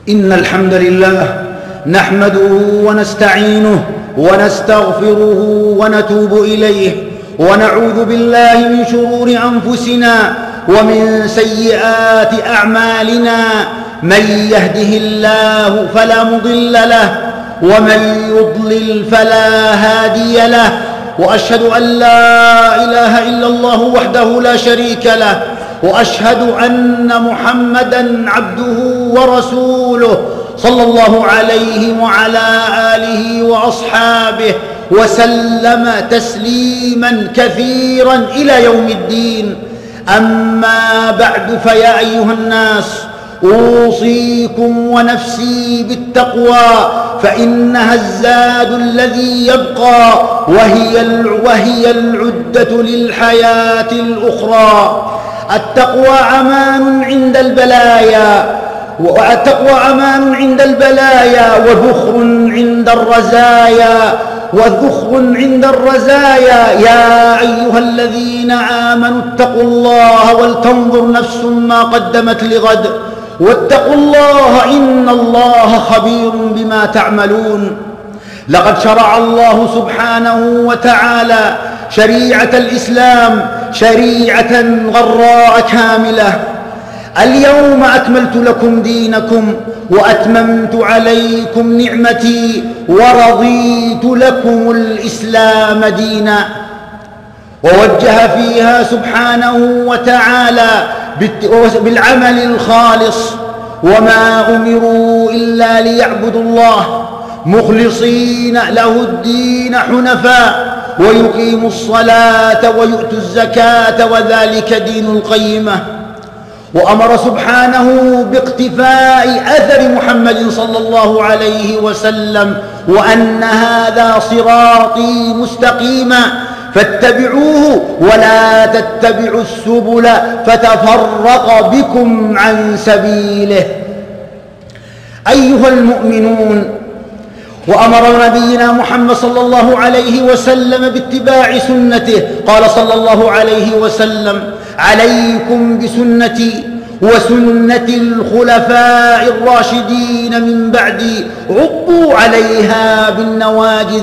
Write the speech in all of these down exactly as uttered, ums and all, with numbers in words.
إن الحمد لله نحمده ونستعينه ونستغفره ونتوب إليه ونعوذ بالله من شرور أنفسنا ومن سيئات أعمالنا. من يهده الله فلا مضل له ومن يضلل فلا هادي له، وأشهد أن لا إله إلا الله وحده لا شريك له، وأشهد أن محمدًا عبده ورسوله صلى الله عليه وعلى آله وأصحابه وسلم تسليمًا كثيرًا إلى يوم الدين. أما بعد، فيا أيها الناس، أوصيكم ونفسي بالتقوى، فإنها الزاد الذي يبقى، وهي وهي العدة للحياة الأخرى. التقوى أمان عند البلايا، والتقوى أمان عند البلايا وذخر عند الرزايا وذخر عند الرزايا. يا أيها الذين آمنوا اتقوا الله ولتنظر نفس ما قدمت لغد، واتقوا الله إن الله خبير بما تعملون. لقد شرع الله سبحانه وتعالى شريعة الإسلام، شريعة غراء كاملة. اليوم أكملت لكم دينكم وأتممت عليكم نعمتي ورضيت لكم الإسلام دينا. ووجه فيها سبحانه وتعالى بالعمل الخالص، وما أمروا إلا ليعبدوا الله مخلصين له الدين حنفاء ويقيموا الصلاة ويؤتوا الزكاة وذلك دين القيمة. وأمر سبحانه باقتفاء أثر محمد صلى الله عليه وسلم، وأن هذا صراطي مستقيما فاتبعوه ولا تتبعوا السبل فتفرق بكم عن سبيله. أيها المؤمنون، وأمر نبينا محمد صلى الله عليه وسلم باتباع سنته. قال صلى الله عليه وسلم: عليكم بسنتي وسنة الخلفاء الراشدين من بعدي، عضوا عليها بالنواجذ،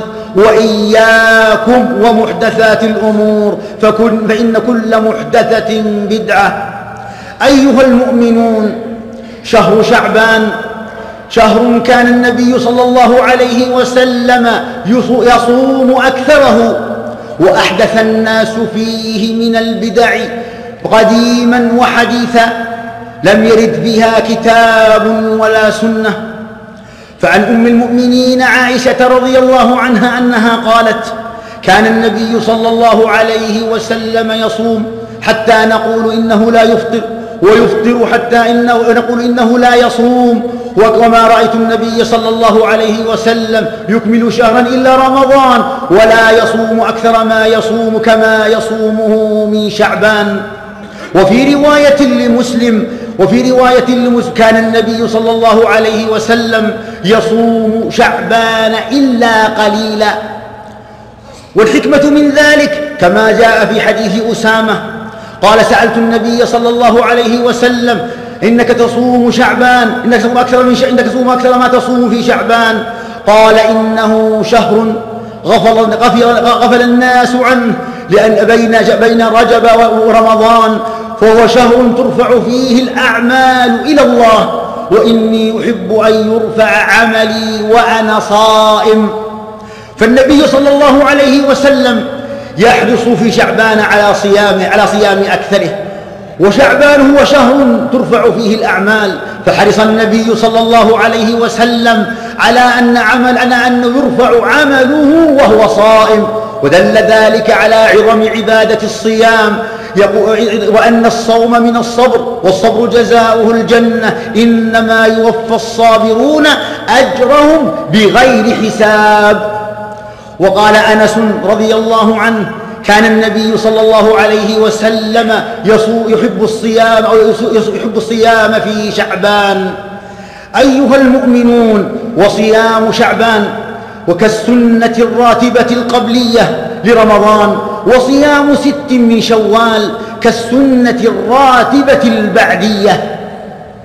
وإياكم ومحدثات الأمور فإن كل محدثة بدعة. أيها المؤمنون، شهر شعبان شهر كان النبي صلى الله عليه وسلم يصوم أكثره، وأحدث الناس فيه من البدع قديما وحديثا لم يرد بها كتاب ولا سنة. فعن أم المؤمنين عائشة رضي الله عنها أنها قالت: كان النبي صلى الله عليه وسلم يصوم حتى نقول إنه لا يفطر، ويفطر حتى إنه نقول إنه لا يصوم، وما رأيت النبي صلى الله عليه وسلم يكمل شهرا إلا رمضان ولا يصوم أكثر ما يصوم كما يصومه من شعبان. وفي رواية لمسلم وفي رواية لمسلم كان النبي صلى الله عليه وسلم يصوم شعبان إلا قليلا. والحكمة من ذلك كما جاء في حديث أسامة قال: سألت النبي صلى الله عليه وسلم: إنك تصوم شعبان إنك تصوم أكثر من ش... إنك تصوم أكثر ما تصوم في شعبان. قال: إنه شهر غفل, غفل, غفل الناس عنه، لأن بين بين رجب ورمضان، فهو شهر ترفع فيه الأعمال إلى الله، وإني أحب أن يرفع عملي وأنا صائم. فالنبي صلى الله عليه وسلم يحرص في شعبان على صيام على صيام أكثره، وشعبان هو شهر ترفع فيه الأعمال، فحرص النبي صلى الله عليه وسلم على أن عمل على أن يرفع عمله وهو صائم. ودل ذلك على عظم عبادة الصيام، وأن الصوم من الصبر، والصبر جزاؤه الجنة، إنما يوفى الصابرون أجرهم بغير حساب. وقال أنس رضي الله عنه: كان النبي صلى الله عليه وسلم يحب الصيام أو يحب الصيام في شعبان. أيها المؤمنون، وصيام شعبان وكالسنة الراتبة القبلية لرمضان، وصيام ست من شوال كالسنة الراتبة البعدية.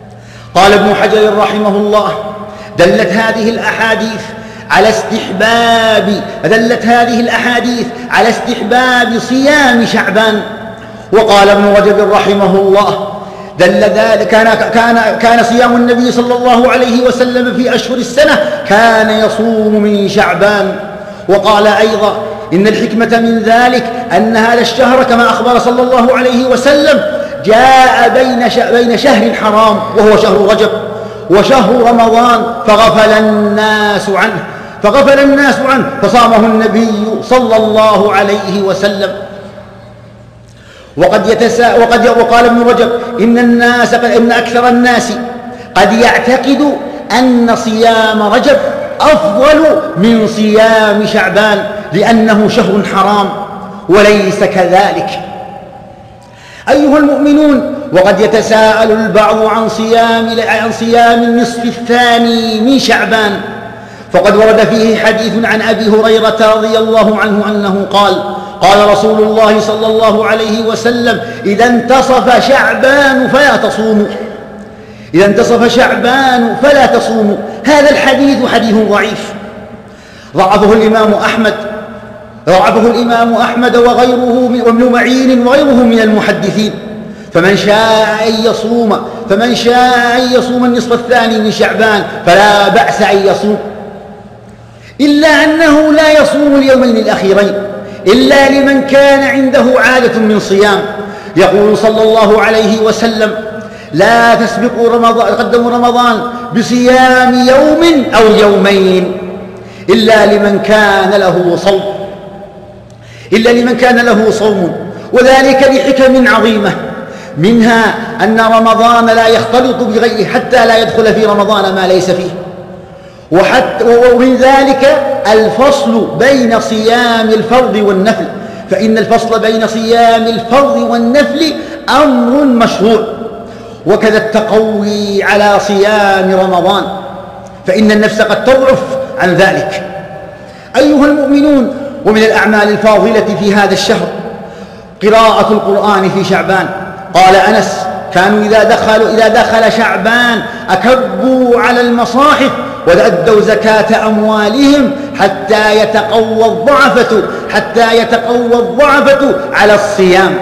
قال ابن حجر رحمه الله: دلت هذه الأحاديث على استحباب دلت هذه الأحاديث على استحباب صيام شعبان. وقال ابن رجب رحمه الله: دل ذلك كان كان كان صيام النبي صلى الله عليه وسلم في أشهر السنة كان يصوم من شعبان. وقال أيضا: إن الحكمة من ذلك أن هذا الشهر كما أخبر صلى الله عليه وسلم جاء بين بين شهر حرام وهو شهر رجب وشهر رمضان فغفل الناس عنه فغفل الناس عنه فصامه النبي صلى الله عليه وسلم. وقد يتسا وقد وقال ابن رجب: إن الناس إن أكثر الناس قد يعتقد أن صيام رجب أفضل من صيام شعبان لأنه شهر حرام، وليس كذلك. أيها المؤمنون، وقد يتساءل البعض عن صيام عن صيام النصف الثاني من شعبان، فقد ورد فيه حديث عن أبي هريرة رضي الله عنه أنه قال: قال رسول الله صلى الله عليه وسلم: إذا انتصف شعبان فلا تصوموا إذا انتصف شعبان فلا تصوموا. هذا الحديث حديث ضعيف ضعفه الإمام أحمد ضعفه الإمام أحمد وغيره وابن معين وغيره من المحدثين. فمن شاء أن يصوم فمن شاء أن يصوم النصف الثاني من شعبان فلا بأس أن يصوم، إلا أنه لا يصوم اليومين الأخيرين إلا لمن كان عنده عادة من صيام. يقول صلى الله عليه وسلم: لا تسبقوا رمضان قدموا رمضان بصيام يوم أو يومين إلا لمن كان له صوم إلا لمن كان له صوم وذلك لحكم عظيمة، منها أن رمضان لا يختلط بغيره حتى لا يدخل في رمضان ما ليس فيه، وحتى ومن ذلك الفصل بين صيام الفرض والنفل، فإن الفصل بين صيام الفرض والنفل أمر مشروع، وكذا التقوي على صيام رمضان، فإن النفس قد تضعف عن ذلك. أيها المؤمنون، ومن الأعمال الفاضلة في هذا الشهر قراءة القرآن في شعبان. قال أنس: كانوا إذا دخلوا إذا دخل شعبان أكبوا على المصاحف وأدوا زكاة أموالهم حتى يتقوى الضعفة حتى يتقوى الضعفة على الصيام.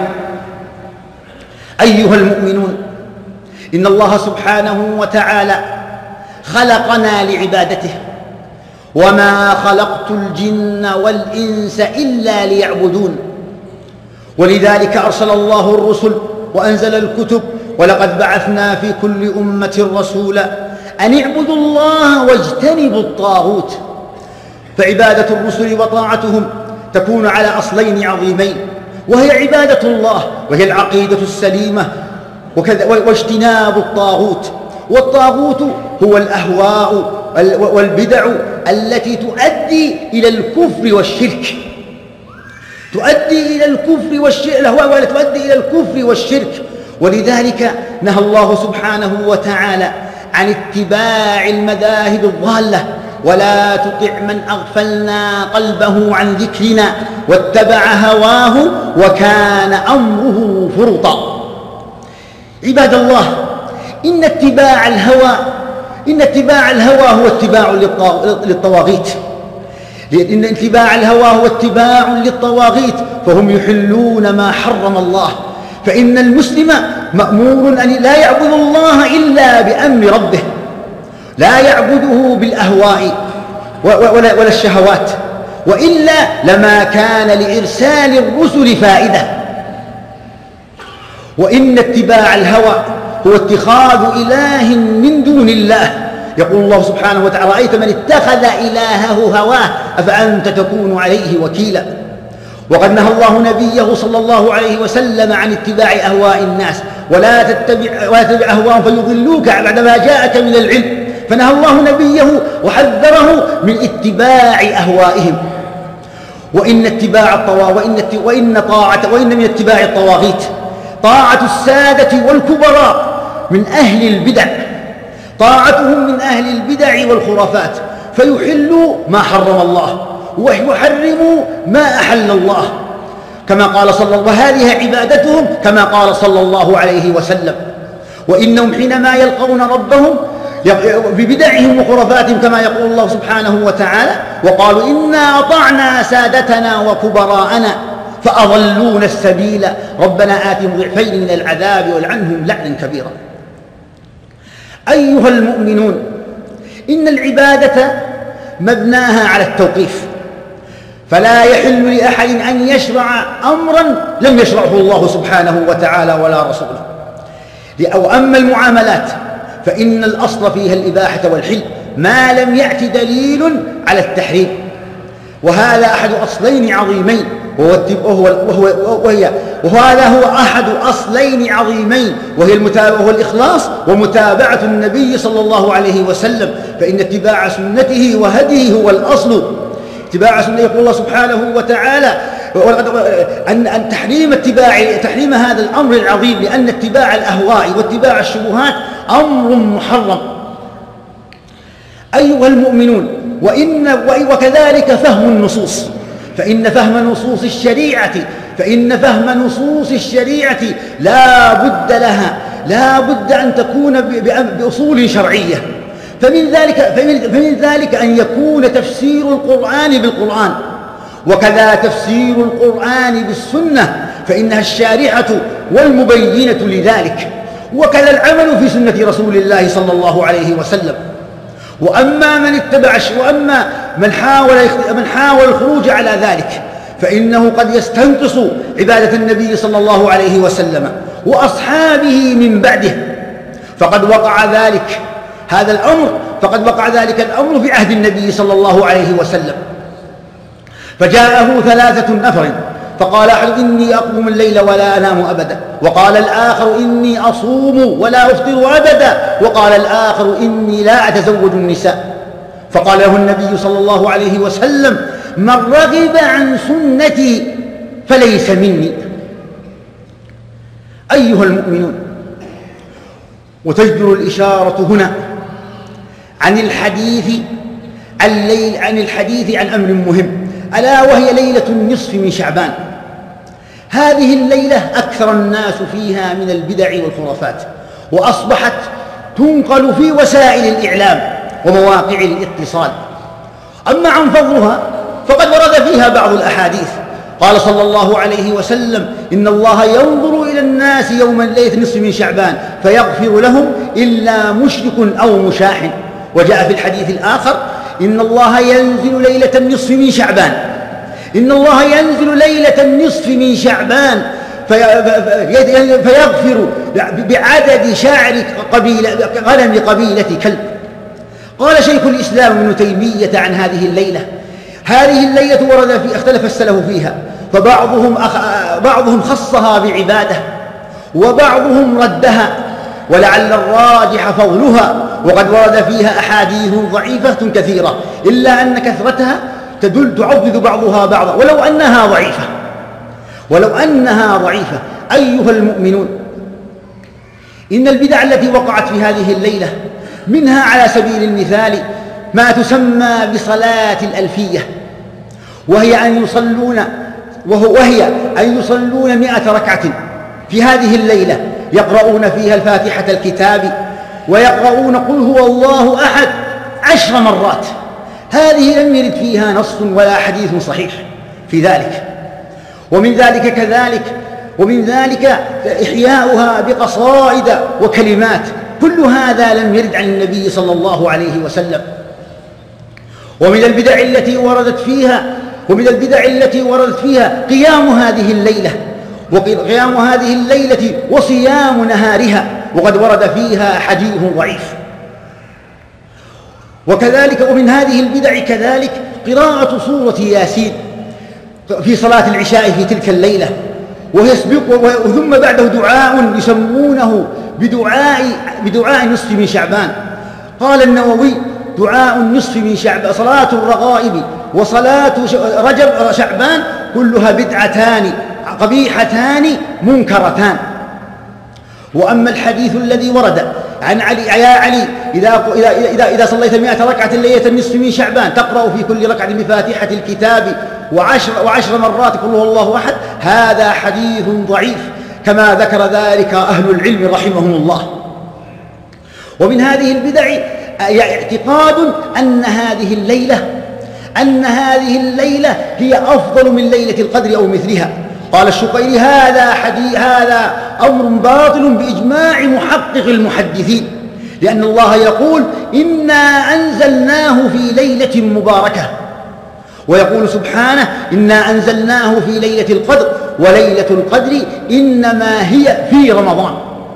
أيها المؤمنون، إن الله سبحانه وتعالى خلقنا لعبادته، وما خلقت الجن والإنس إلا ليعبدون، ولذلك أرسل الله الرسل وأنزل الكتب: ولقد بعثنا في كل أمة رسولا أن اعبدوا الله واجتنبوا الطاغوت. فعبادة الرسل وطاعتهم تكون على أصلين عظيمين، وهي عبادة الله وهي العقيدة السليمة واجتناب الطاغوت. والطاغوت هو الأهواء والبدع التي تؤدي إلى الكفر والشرك تؤدي إلى الكفر والشرك الأهواء التي تؤدي إلى الكفر والشرك ولذلك نهى الله سبحانه وتعالى عن اتباع المذاهب الضالة: ولا تطع من أغفلنا قلبه عن ذكرنا واتبع هواه وكان أمره فرطا. عباد الله، إن اتباع الهوى إن اتباع الهوى هو اتباع للطواغيت لأن اتباع الهوى هو اتباع للطواغيت فهم يحلون ما حرم الله. فإن المسلم مأمور أن لا يعبد الله إلا بأمر ربه، لا يعبده بالأهواء ولا الشهوات، وإلا لما كان لإرسال الرسل فائدة. وإن اتباع الهوى هو اتخاذ إله من دون الله. يقول الله سبحانه وتعالى: رأيت من اتخذ إلهه هواه أفأنت تكون عليه وكيلا. وقد نهى الله نبيه صلى الله عليه وسلم عن اتباع أهواء الناس: ولا تتبع, ولا تتبع أهواءهم فيضلوك بعدما جاءك من العلم. فنهى الله نبيه وحذره من اتباع أهوائهم. وإن اتباع الطواغيت وإن, وإن, طاعة وإن من اتباع الطواغيت طاعة السادة والكبراء من أهل البدع طاعتهم من أهل البدع والخرافات، فيحلوا ما حرم الله ويحرموا ما أحل الله، كما قال صلى الله وهذه عبادتهم كما قال صلى الله عليه وسلم. وإنهم حينما يلقون ربهم ببدعهم وخرافاتهم كما يقول الله سبحانه وتعالى وقالوا إنا أطعنا سادتنا وكبراءنا فأضلونا السبيل ربنا آتهم ضعفين من العذاب والعنهم لعنا كبيرا. أيها المؤمنون، إن العبادة مبناها على التوقيف، فلا يحل لأحد أن يشرع أمرا لم يشرعه الله سبحانه وتعالى ولا رسوله. أو أما المعاملات فإن الأصل فيها الإباحة والحل ما لم يأت دليل على التحريم، وهذا أحد أصلين عظيمين وهو وهو وهي وهذا هو أحد أصلين عظيمين وهي وهو الإخلاص ومتابعة النبي صلى الله عليه وسلم، فإن اتباع سنته وهديه هو الأصل. اتباع سنته يقول الله سبحانه وتعالى أن أن تحريم اتباع تحريم هذا الأمر العظيم، لأن اتباع الأهواء واتباع الشبهات أمر محرم. أيها المؤمنون، وإن وكذلك فهم النصوص، فإن فهم نصوص الشريعة فإن فهم نصوص الشريعة لا بد لها لا بد أن تكون بأصول شرعية، فمن ذلك فمن ذلك أن يكون تفسير القرآن بالقرآن، وكذا تفسير القرآن بالسنة فإنها الشارحة والمبينة لذلك، وكذا العمل في سنة رسول الله صلى الله عليه وسلم. وأما من اتبع وأما من حاول من حاول الخروج على ذلك فإنه قد يستنقص عبادة النبي صلى الله عليه وسلم وأصحابه من بعده، فقد وقع ذلك هذا الأمر فقد وقع ذلك الأمر في عهد النبي صلى الله عليه وسلم. فجاءه ثلاثة نفر فقال أحد إني أقوم الليل ولا أنام أبدا، وقال الآخر إني أصوم ولا أفطر أبدا، وقال الآخر إني لا أتزوج النساء. فقال له النبي صلى الله عليه وسلم من رغب عن سنتي فليس مني. أيها المؤمنون، وتجدر الإشارة هنا عن الحديث الليل عن الحديث عن أمر مهم، ألا وهي ليلة النصف من شعبان. هذه الليلة أكثر الناس فيها من البدع والخرافات، وأصبحت تنقل في وسائل الإعلام ومواقع الاتصال. أما عن فضلها فقد ورد فيها بعض الأحاديث، قال صلى الله عليه وسلم إن الله ينظر إلى الناس يوم الليلة نصف من شعبان فيغفر لهم إلا مشرك أو مشاحن. وجاء في الحديث الآخر إن الله ينزل ليلة النصف من شعبان إن الله ينزل ليلة النصف من شعبان فيغفر بعدد شعر قبيلة غنم قبيلة كلب. قال شيخ الإسلام ابن تيمية عن هذه الليلة هذه الليلة ورد في اختلف السلف فيها، فبعضهم أخ... بعضهم خصها بعبادة وبعضهم ردها، ولعل الراجح فضلها، وقد ورد فيها أحاديث ضعيفة كثيرة إلا أن كثرتها تدل تعضد بعضها بعضا ولو أنها ضعيفة ولو أنها ضعيفة. أيها المؤمنون، إن البدع التي وقعت في هذه الليلة منها على سبيل المثال ما تسمى بصلاة الألفية، وهي أن يصلون وهي أن يصلون مئة ركعة في هذه الليلة يقرؤون فيها الفاتحة الكتاب ويقرؤون قل هو الله أحد عشر مرات. هذه لم يرد فيها نص ولا حديث صحيح في ذلك. ومن ذلك كذلك ومن ذلك إحياؤها بقصائد وكلمات، كل هذا لم يرد عن النبي صلى الله عليه وسلم. ومن البدع التي وردت فيها ومن البدع التي وردت فيها قيام هذه الليلة وقيام هذه الليلة وصيام نهارها، وقد ورد فيها حديث ضعيف. وكذلك ومن هذه البدع كذلك قراءة سورة ياسين في صلاة العشاء في تلك الليلة، ويسبق ثم بعده دعاء يسمونه بدعاء بدعاء نصف من شعبان. قال النووي دعاء النصف من شعبان صلاة الرغائب وصلاة رجب شعبان كلها بدعتان قبيحتان منكرتان. وأما الحديث الذي ورد عن علي يا علي إذا, إذا, إذا صليت مئة ركعة ليلة النصف من شعبان تقرأ في كل ركعة بفاتحة الكتاب وعشر, وعشر مرات قل هو الله أحد، هذا حديث ضعيف كما ذكر ذلك أهل العلم رحمهم الله. ومن هذه البدع اعتقاد أن هذه الليلة أن هذه الليلة هي أفضل من ليلة القدر أو مثلها. قال الشقيري: هذا حديث هذا أمر باطل بإجماع محقق المحدثين، لأن الله يقول: إنا أنزلناه في ليلة مباركة، ويقول سبحانه: إنا أنزلناه في ليلة القدر، وليلة القدر إنما هي في رمضان.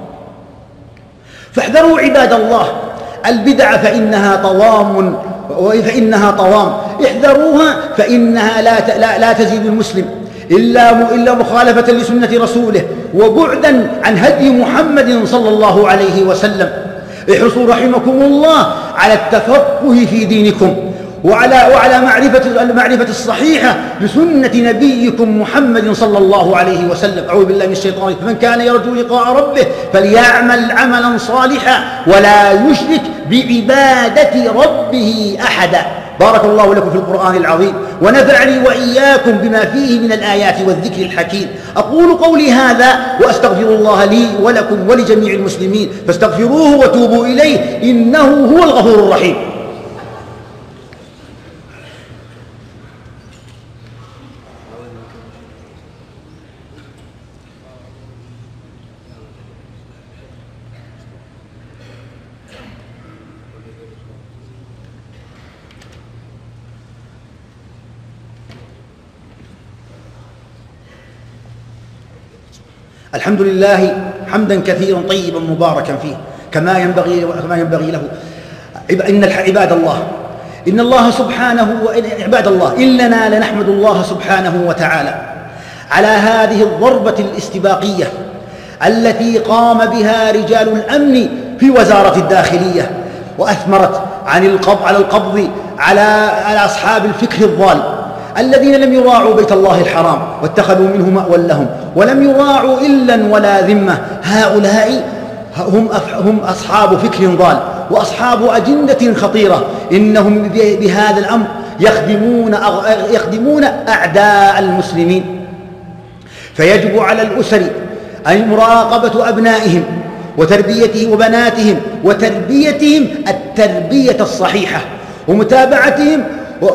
فاحذروا عباد الله البدع فإنها طوام فإنها طوام احذروها فإنها لا لا, لا تزيد المسلم إلا إلا مخالفة لسنة رسوله وبعدا عن هدي محمد صلى الله عليه وسلم. احرصوا رحمكم الله على التفقه في دينكم وعلى وعلى معرفة المعرفة الصحيحة لسنة نبيكم محمد صلى الله عليه وسلم. أعوذ بالله من الشيطان. فمن كان يرجو لقاء ربه فليعمل عملا صالحا ولا يشرك بعبادة ربه أحدا. بارك الله لكم في القرآن العظيم ونفعني وإياكم بما فيه من الآيات والذكر الحكيم. أقول قولي هذا وأستغفر الله لي ولكم ولجميع المسلمين فاستغفروه وتوبوا إليه إنه هو الغفور الرحيم. الحمد لله حمدا كثيرا طيبا مباركا فيه كما ينبغي كما ينبغي له. إن عباد الله إن الله سبحانه عباد الله إننا لنحمد الله سبحانه وتعالى على هذه الضربة الاستباقية التي قام بها رجال الأمن في وزارة الداخلية وأثمرت عن القبض على القبض على على أصحاب الفكر الضال الذين لم يراعوا بيت الله الحرام واتخذوا منه مأوى لهم ولم يراعوا إلا ولا ذمة. هؤلاء هم هم أصحاب فكر ضال وأصحاب أجندة خطيرة. إنهم بهذا الأمر يخدمون يخدمون أعداء المسلمين. فيجب على الأسر أن مراقبة أبنائهم وتربيتهم وبناتهم وتربيتهم التربية الصحيحة ومتابعتهم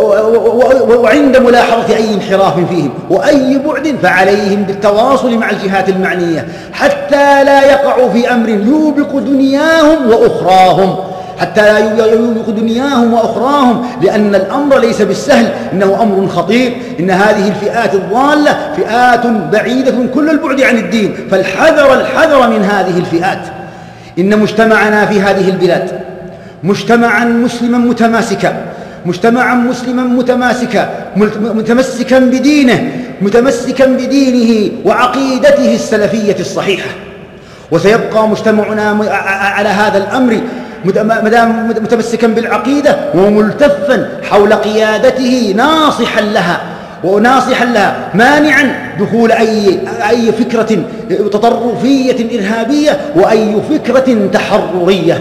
وعند ملاحظة أي انحراف فيهم وأي بعد فعليهم بالتواصل مع الجهات المعنية حتى لا يقعوا في أمر يوبق دنياهم وأخراهم حتى لا يوبق دنياهم وأخراهم لأن الأمر ليس بالسهل، إنه أمر خطير. إن هذه الفئات الضالة فئات بعيدة كل البعد عن الدين، فالحذر الحذر من هذه الفئات. إن مجتمعنا في هذه البلاد مجتمعا مسلما متماسكا مجتمعا مسلما متماسكا متمسكا بدينه متمسكا بدينه وعقيدته السلفية الصحيحة. وسيبقى مجتمعنا على هذا الأمر مدام متمسكا بالعقيدة وملتفا حول قيادته ناصحا لها وناصحا لها مانعا دخول أي أي فكرة تطرفية إرهابية وأي فكرة تحررية.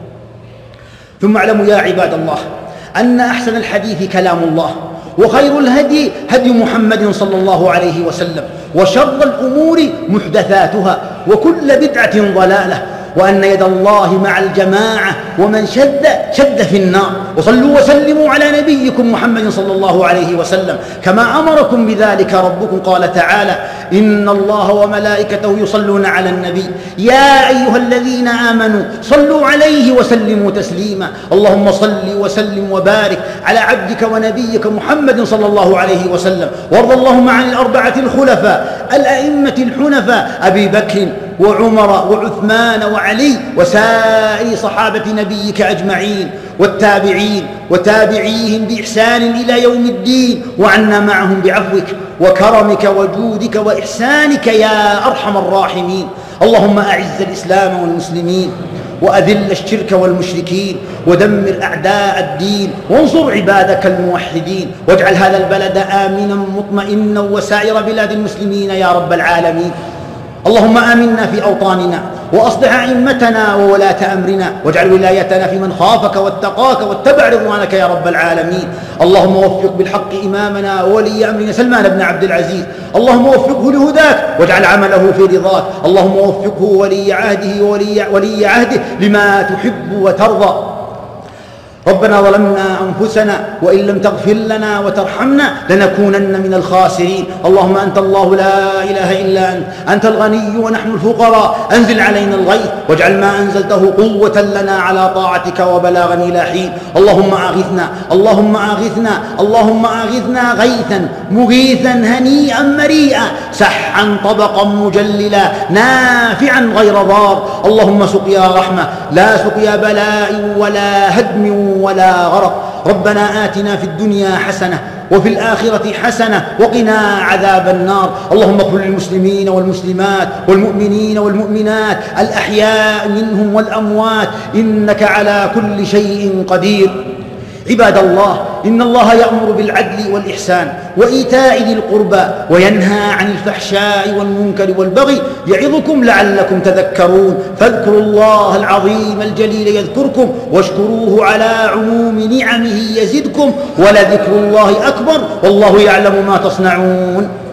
ثم اعلموا يا عباد الله أن أحسن الحديث كلام الله وخير الهدي هدي محمد صلى الله عليه وسلم وشر الأمور محدثاتها وكل بدعة ضلالة وأن يد الله مع الجماعة ومن شد شد في النار. وصلوا وسلموا على نبيكم محمد صلى الله عليه وسلم كما أمركم بذلك ربكم. قال تعالى: إن الله وملائكته يصلون على النبي يا أيها الذين آمنوا صلوا عليه وسلموا تسليما. اللهم صل وسلم وبارك على عبدك ونبيك محمد صلى الله عليه وسلم. وارض اللهم عن الأربعة الخلفاء الأئمة الحنفاء أبي بكر وعمر وعثمان وعلي وسائر صحابة نبيك أجمعين والتابعين وتابعيهم بإحسان إلى يوم الدين وعنا معهم بعفوك وكرمك وجودك وإحسانك يا أرحم الراحمين. اللهم أعز الإسلام والمسلمين وأذل الشرك والمشركين ودمر أعداء الدين وانصر عبادك الموحدين واجعل هذا البلد آمنا مطمئنا وسائر بلاد المسلمين يا رب العالمين. اللهم آمنا في أوطاننا وأصلح أئمتنا وولاة أمرنا، واجعل ولايتنا في من خافك واتقاك واتبع رضوانك يا رب العالمين. اللهم وفق بالحق إمامنا وولي أمرنا سلمان بن عبد العزيز، اللهم وفقه لهداك واجعل عمله في رضاك. اللهم وفقه ولي عهده وولي ولي عهده لما تحب وترضى. ربنا ظلمنا أنفسنا وإن لم تغفر لنا وترحمنا لنكونن من الخاسرين. اللهم أنت الله لا إله إلا أنت، أنت الغني ونحن الفقراء، أنزل علينا الغيث واجعل ما أنزلته قوة لنا على طاعتك وبلاغا إلى حين. اللهم أغثنا اللهم أغثنا اللهم أغثنا غيثا مغيثا هنيئا مريئا سحا طبقا مجللا نافعا غير ضار. اللهم سقيا رحمة لا سقيا بلاء ولا هدم ولا غرق. ربنا آتنا في الدنيا حسنة وفي الآخرة حسنة وقنا عذاب النار. اللهم اغفر للمسلمين والمسلمات والمؤمنين والمؤمنات الأحياء منهم والأموات إنك على كل شيء قدير. عباد الله، إن الله يأمر بالعدل والإحسان وإيتاء ذي القربى وينهى عن الفحشاء والمنكر والبغي يعظكم لعلكم تذكرون. فاذكروا الله العظيم الجليل يذكركم واشكروه على عموم نعمه يزدكم ولذكر الله أكبر والله يعلم ما تصنعون.